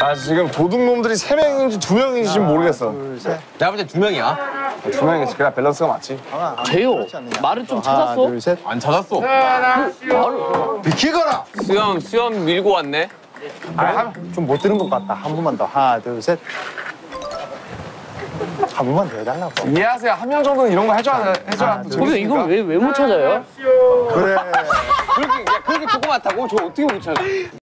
아 지금 도둑놈들이 3명인지 2명인지 지금 모르겠어. 내가 볼 때 2명이야. 2명이겠지. 그래야 밸런스가 맞지. 재요. 말을 좀 찾았어? 둘, 셋. 안 찾았어. 비키거라! 수염 밀고 왔네. 좀 못 들은 것 같다. 한 번만 더. 하나, 둘, 셋. 한 번만 더 해달라고. 이해하세요. 한 명 정도는 이런 거 해줘야 또 그러면 이걸 왜 못 찾아요? 그래. 그렇게 조그맣다고? 저 어떻게 못 찾아?